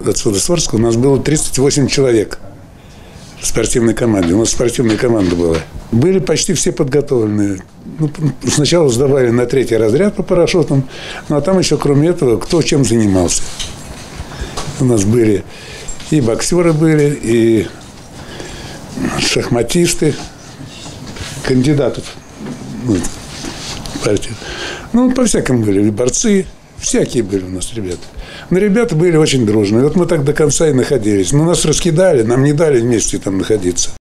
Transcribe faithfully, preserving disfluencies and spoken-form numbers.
отсюда с Орска, у нас было тридцать восемь человек в спортивной команде. У нас спортивная команда была. Были почти все подготовленные. Ну, сначала сдавали на третий разряд по парашютам, ну а там еще, кроме этого, кто чем занимался. У нас были и боксеры были, и шахматисты, кандидатов ну, в партию. Ну, по-всякому были, и борцы, всякие были у нас ребята. Но ребята были очень дружные. Вот мы так до конца и находились. Но нас раскидали, нам не дали вместе там находиться.